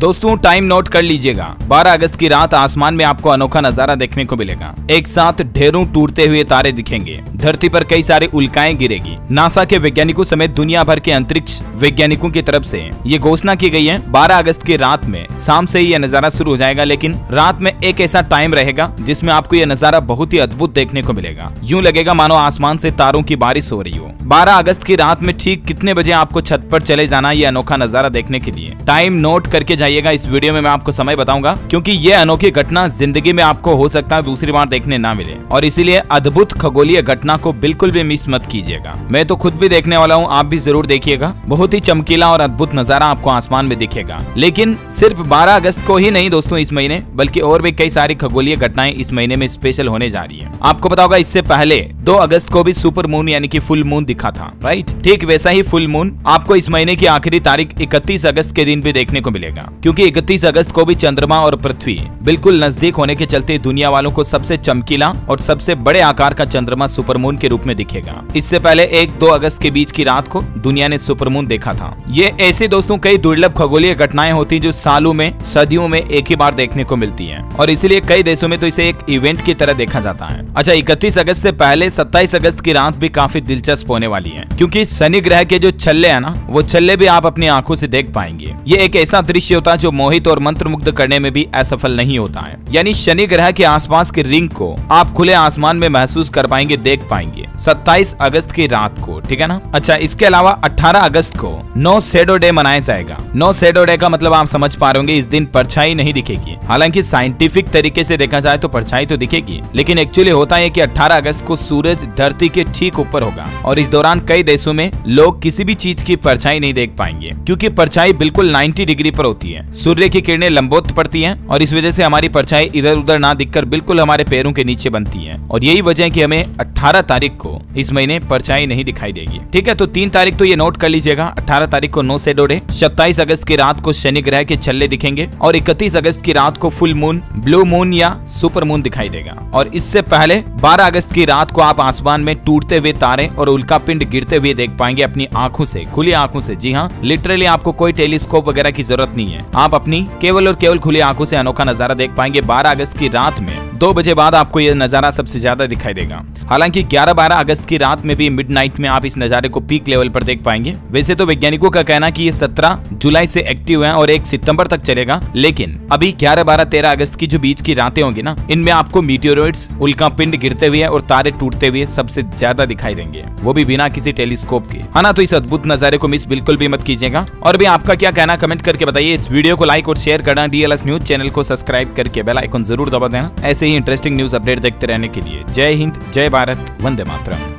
दोस्तों time note कर लीजिएगा, 12 अगस्त की रात आसमान में आपको अनोखा नजारा देखने को मिलेगा। एक साथ ढेरों टूटते हुए तारे दिखेंगे, धरती पर कई सारे उल्काएं गिरेगी। नासा के वैज्ञानिकों समेत दुनिया भर के अंतरिक्ष वैज्ञानिकों की तरफ से ये घोषणा की गई है 12 अगस्त की रात में शाम से ही यह नजारा शुरू हो जाएगा, लेकिन रात में एक ऐसा टाइम रहेगा जिसमें आपको यह नजारा बहुत ही अद्भुत देखने को मिलेगा। यूं लगेगा मानो आसमान से तारों की बारिश हो रही हो। 12 अगस्त की रात में ठीक कितने बजे आपको छत पर चले जाना ये अनोखा नजारा देखने के लिए, टाइम नोट करके जाइएगा। इस वीडियो में मैं आपको समय बताऊंगा, क्योंकि ये अनोखी घटना जिंदगी में आपको हो सकता है दूसरी बार देखने ना मिले, और इसीलिए अद्भुत खगोलीय घटना को बिल्कुल भी मिस मत कीजिएगा। मैं तो खुद भी देखने वाला हूँ, आप भी जरूर देखिएगा। बहुत ही चमकीला और अद्भुत नजारा आपको आसमान में दिखेगा। लेकिन सिर्फ 12 अगस्त को ही नहीं दोस्तों इस महीने, बल्कि और भी कई सारी खगोलीय घटनाएं इस महीने में स्पेशल होने जा रही है। आपको पता होगा इससे पहले 2 अगस्त को भी सुपर मून यानी कि फुल मून दिखा था, राइट? ठीक वैसा ही फुल मून आपको इस महीने की आखिरी तारीख 31 अगस्त के दिन भी देखने को मिलेगा, क्योंकि 31 अगस्त को भी चंद्रमा और पृथ्वी बिल्कुल नजदीक होने के चलते दुनिया वालों को सबसे चमकीला और सबसे बड़े आकार का चंद्रमा सुपर मून के रूप में दिखेगा। इससे पहले 1-2 अगस्त के बीच की रात को दुनिया ने सुपर मून देखा था। ये ऐसे दोस्तों कई दुर्लभ खगोलीय घटनाएं होती जो सालों में सदियों में एक ही बार देखने को मिलती है, और इसीलिए कई देशों में तो इसे एक इवेंट की तरह देखा जाता है। अच्छा, 31 अगस्त से पहले 27 अगस्त की रात भी काफी दिलचस्प होने वाली है, क्योंकि शनि ग्रह के जो छल्ले है ना, वो छल्ले भी आप अपनी आंखों से देख पाएंगे। ये एक ऐसा दृश्य होता है जो मोहित और मंत्रमुग्ध करने में भी असफल नहीं होता है। यानी शनि ग्रह के आसपास के रिंग को आप खुले आसमान में महसूस कर पाएंगे, देख पाएंगे 27 अगस्त की रात को, ठीक है ना। अच्छा, इसके अलावा 18 अगस्त को नो शैडो डे मनाया जाएगा। नो शैडो डे का मतलब आप समझ पा रहे होंगे, इस दिन परछाई नहीं दिखेगी। हालांकि साइंटिफिक तरीके से देखा जाए तो परछाई तो दिखेगी, लेकिन एक्चुअली होता है कि 18 अगस्त को सूरज धरती के ठीक ऊपर होगा, और इस दौरान कई देशों में लोग किसी भी चीज की परछाई नहीं देख पाएंगे, क्योंकि परछाई बिल्कुल 90 डिग्री पर होती है। सूर्य की किरणें लंबवत पड़ती हैं, और इस वजह से हमारी परछाई इधर उधर ना दिखकर बिल्कुल हमारे पैरों के नीचे बनती है, और यही वजह है कि हमें 18 तारीख को इस महीने परछाई नहीं दिखाई देगी। ठीक है, तो 3 तारीख तो ये नोट कर लीजिएगा, 18 तारीख को नो शैडो डे, 27 अगस्त की रात को शनि ग्रह के छल्ले दिखेंगे, और 31 अगस्त की रात को फुल मून, ब्लू मून या सुपर मून दिखाई देगा। और इससे पहले 12 अगस्त की रात को आप आसमान में टूटते हुए तारे और उल्का पिंड गिरते हुए देख पाएंगे अपनी आंखों से, खुली आंखों से। जी हाँ, लिटरली आपको कोई टेलीस्कोप वगैरह की जरूरत नहीं है, आप अपनी केवल और केवल खुली आंखों से अनोखा नजारा देख पाएंगे। 12 अगस्त की रात में 2 बजे बाद आपको यह नजारा सबसे ज्यादा दिखाई देगा। हालांकि 11-12 अगस्त की रात में भी मिडनाइट में आप इस नजारे को पीक लेवल पर देख पाएंगे। वैसे तो वैज्ञानिकों का कहना है कि ये 17 जुलाई से एक्टिव है और 1 सितंबर तक चलेगा, लेकिन अभी 11-12-13 अगस्त की जो बीच की रातें होंगी ना, इनमें आपको मीटियोरॉइड्स, उल्का पिंड गिरते हुए और तारे टूटते हुए सबसे ज्यादा दिखाई देंगे, वो भी बिना किसी टेलीस्कोप के, है ना। तो इस अद्भुत नजारे को मिस बिल्कुल भी मत कीजिएगा। और भी आपका क्या कहना कमेंट करके बताइए। इस वीडियो को लाइक और शेयर करना, DLS न्यूज चैनल को सब्सक्राइब करके बेल आइकन जरूर दबा देना, ऐसे ही इंटरेस्टिंग न्यूज अपडेट देखते रहने के लिए। जय हिंद, जय भारत, वंदे मातरम।